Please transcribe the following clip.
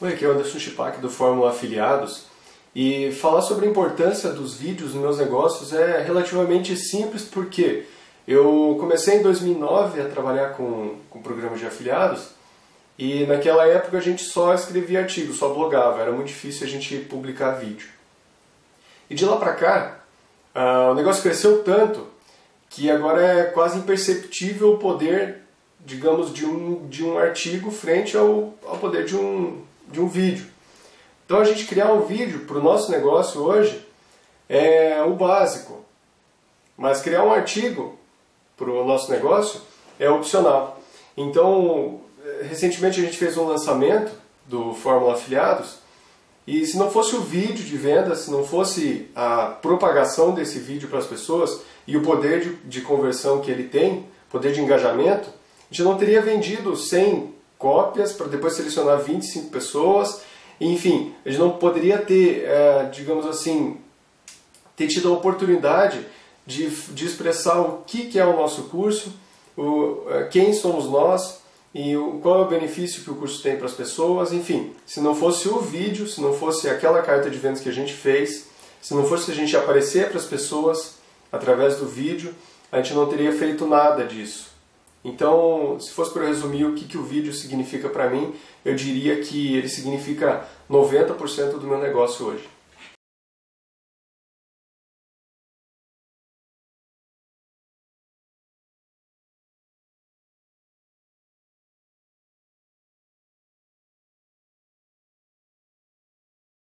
Oi, aqui é o Anderson Chipak do Fórmula Afiliados, e falar sobre a importância dos vídeos nos meus negócios é relativamente simples porque eu comecei em 2009 a trabalhar com programas de afiliados e naquela época a gente só escrevia artigos, só blogava, era muito difícil a gente publicar vídeo. E de lá pra cá, o negócio cresceu tanto que agora é quase imperceptível o poder, digamos, de um artigo frente ao poder de um vídeo. Então a gente criar um vídeo para o nosso negócio hoje é o básico, mas criar um artigo para o nosso negócio é opcional. Então, recentemente a gente fez um lançamento do Fórmula Afiliados e se não fosse o vídeo de venda, se não fosse a propagação desse vídeo para as pessoas e o poder de conversão que ele tem, poder de engajamento, a gente não teria vendido 100 cópias para depois selecionar 25 pessoas. Enfim, a gente não poderia ter, digamos assim, ter tido a oportunidade de expressar o que é o nosso curso, quem somos nós e qual é o benefício que o curso tem para as pessoas. Enfim, se não fosse o vídeo, se não fosse aquela carta de vendas que a gente fez, se não fosse a gente aparecer para as pessoas através do vídeo, a gente não teria feito nada disso. Então, se fosse para resumir o que o vídeo significa para mim, eu diria que ele significa 90% do meu negócio hoje.